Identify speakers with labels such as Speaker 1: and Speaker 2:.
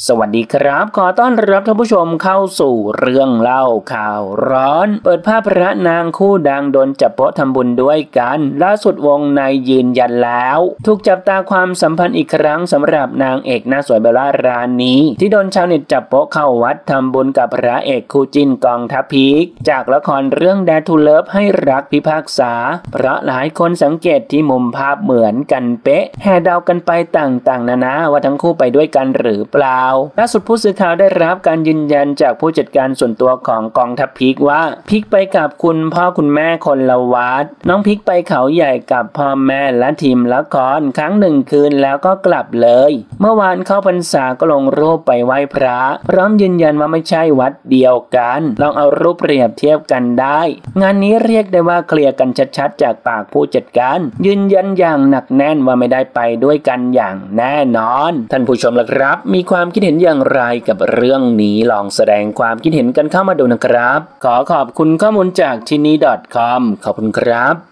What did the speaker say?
Speaker 1: สวัสดีครับขอต้อนรับท่านผู้ชมเข้าสู่เรื่องเล่าข่าวร้อนเปิดภาพพระนางคู่ดังโดนจับโป๊ะทำบุญด้วยกันล่าสุดวงในยืนยันแล้วถูกจับตาความสัมพันธ์อีกครั้งสำหรับนางเอกหน้าสวยเบลล่ารานีที่โดนชาวเน็ตจับโป๊ะเข้าวัดทำบุญกับพระเอกคู่จิ้นกองทัพพีคจากละครเรื่อง Dare to Love ให้รักพิพากษาเพราะหลายคนสังเกตที่มุมภาพเหมือนกันเป๊ะแห่เดากันไปต่างๆนานาว่าทั้งคู่ไปด้วยกันหรือเปล่าล่าสุดผู้สื่อข่าวได้รับการยืนยันจากผู้จัดการส่วนตัวของกองทัพพีคว่าพีคไปกับคุณพ่อคุณแม่คนละวัดน้องพีคไปเขาใหญ่กับพ่อแม่และทีมละครครั้ง1 คืนแล้วก็กลับเลยเมื่อวานเข้าพรรษาก็ลงรูปไปไหว้พระพร้อมยืนยันว่าไม่ใช่วัดเดียวกันลองเอารูปเปรียบเทียบกันได้งานนี้เรียกได้ว่าเคลียร์กันชัดๆจากปากผู้จัดการยืนยันอย่างหนักแน่นว่าไม่ได้ไปด้วยกันอย่างแน่นอนท่านผู้ชมล่ะครับมีความคิดเห็นอย่างไรกับเรื่องนี้ลองแสดงความคิดเห็นกันเข้ามาดูนะครับขอขอบคุณข้อมูลจากที่นี่ .com ขอบคุณครับ